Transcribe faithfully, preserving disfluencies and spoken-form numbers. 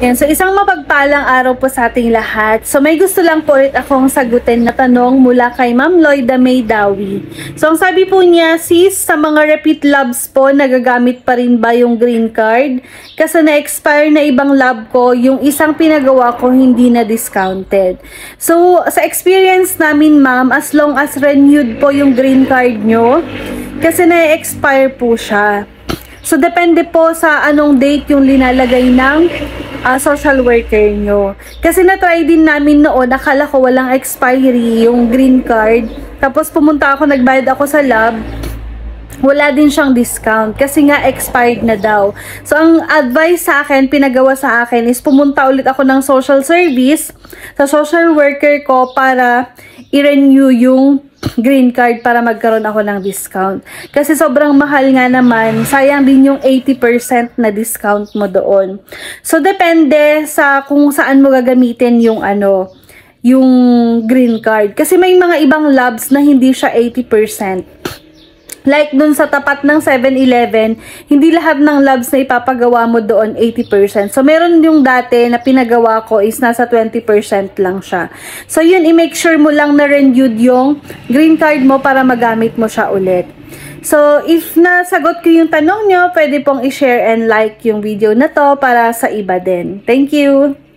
Yan, so isang mapagpalang araw po sa ating lahat. So may gusto lang po ulit akong sagutin na tanong mula kay Ma'am Loida May Dawi. So ang sabi po niya, sis, sa mga repeat labs po, nagagamit pa rin ba yung green card? Kasi na-expire na ibang lab ko, yung isang pinagawa ko hindi na discounted. So sa experience namin ma'am, as long as renewed po yung green card nyo, kasi na-expire po siya. So, depende po sa anong date yung linalagay ng uh, social worker nyo. Kasi na-try din namin noon, nakala ko walang expiry yung green card. Tapos pumunta ako, nagbayad ako sa lab. Wala din siyang discount kasi nga expired na daw. So, ang advice sa akin, pinagawa sa akin is pumunta ulit ako ng social service sa social worker ko para i-renew yung green card para magkaroon ako ng discount. Kasi sobrang mahal nga naman, sayang din yung eighty percent na discount mo doon. So, depende sa kung saan mo gagamitin yung ano, yung green card. Kasi may mga ibang labs na hindi siya eighty percent. Like dun sa tapat ng seven eleven, hindi lahat ng labs na ipapagawa mo doon eighty percent. So, meron yung dati na pinagawa ko is nasa twenty percent lang siya. So, yun, i-make sure mo lang na renewed yung green card mo para magamit mo siya ulit. So, if nasagot ko yung tanong nyo, pwede pong i-share and like yung video na to para sa iba din. Thank you!